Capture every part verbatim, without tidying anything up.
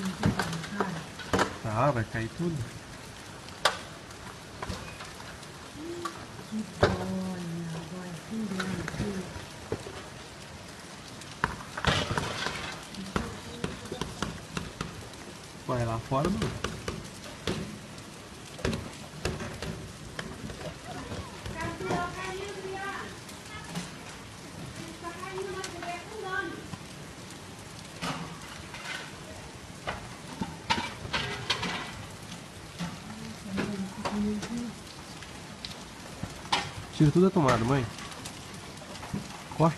Ah, vai cair tudo. Vai lá fora, não. Tira tudo da tomada, mãe. Corre.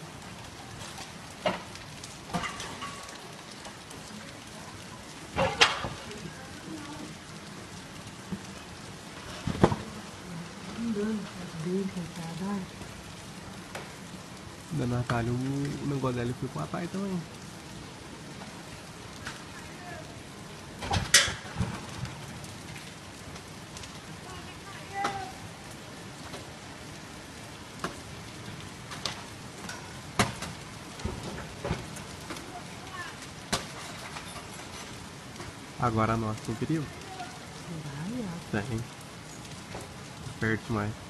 Da Natália, o negócio dela foi com a pai também. Agora a nossa tem perigo? Tem. Perto mais.